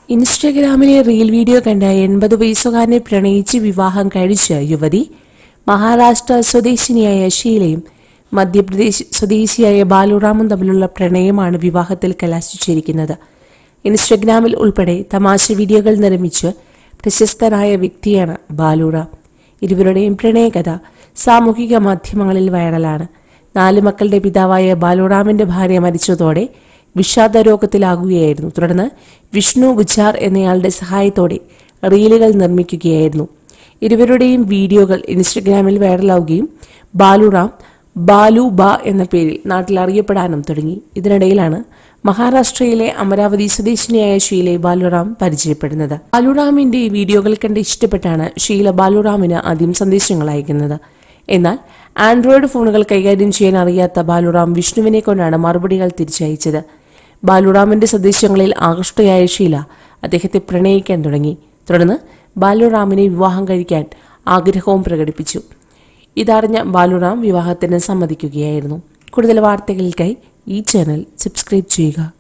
ഇൻസ്റ്റഗ്രാമിലെ reel video കണ്ട 80 വയസ്സുകാരനെ പ്രണയിച്ച് വിവാഹം കഴിച്ച യുവതി മഹാരാഷ്ട്ര സ്വദേശിനിയായ ഷീലയും മധ്യപ്രദേശ് സ്വദേശിയായ ബാലുറാമും തമ്മിലുള്ള പ്രണയമാണ് വിവാഹത്തിൽ കലാശിച്ചിരിക്കുന്നത്. ഇൻസ്റ്റഗ്രാമിൽ ഉൾപ്പെടെ തമാശ വീഡിയോകൾ നിർമ്മിച്ച് പ്രശസ്തനായ വ്യക്തിയാണ് ബാലുറാം. ഇരുവരുടെയും പ്രണയകഥ സാമൂഹിക മാധ്യമങ്ങളിൽ വൈറലാണ്. 4 മക്കളുടെ പിതാവായ ബാലുറാമിന്റെ ഭാര്യ മരിച്ചതോടെ വിഷാദ രോഗത്തിലാകുകയായിരുന്നു. തുടർന്ന് വിഷ്ണു ഗുജാർ എന്നയാളുടെ സഹായത്തോടെ റീലുകൾ നിർമ്മിക്കുകയായിരുന്നു. ഇരുവരുടെയും വീഡിയോകൾ ഇൻസ്റ്റഗ്രാമിൽ വൈറലാവുകയും ബാലുറാം ബാലു ബ എന്ന പേരിൽ നാട്ടിൽ അറിയപ്പെടാനും തുടങ്ങി. ഇതിനിടയിലാണ് മഹാരാഷ്ട്രയിലെ അമരാവതി സ്വദേശിനിയായ ഷീലയെ ബാലുറാം പരിചയപ്പെടുന്നത്. ബാലുറാമിന്റെ വീഡിയോകൾ കണ്ട് ഇഷ്ടപ്പെട്ടാണ് ഷീല ബാലുറാമിന് ആദ്യം സന്ദേശങ്ങൾ അയക്കുന്നത്. എന്നാൽ ആൻഡ്രോയിഡ് ഫോണുകൾ കൈകാര്യം ചെയ്യാൻ അറിയാത്ത ബാലുറാം വിഷ്ണുവിനെ കൊണ്ടാണ് മറുപടികൾ തിരിച്ചയച്ചത്. ബാലുറാമിന്റെ സന്ദേശങ്ങളിൽ ആകൃഷ്ടയായ ഷീല അദ്ദേഹത്തെ പ്രണയിക്കാൻ തുടങ്ങി. തുടർന്ന് ബാലുറാമിനെ വിവാഹം കഴിക്കാൻ ആഗ്രഹവും പ്രകടിപ്പിച്ചു. ഇതറിഞ്ഞ ബാലുറാം വിവാഹത്തിന് സമ്മതിക്കുകയായിരുന്നു. കൂടുതൽ വാർത്തകൾക്കായി ഈ ചാനൽ സബ്സ്ക്രൈബ് ചെയ്യുക.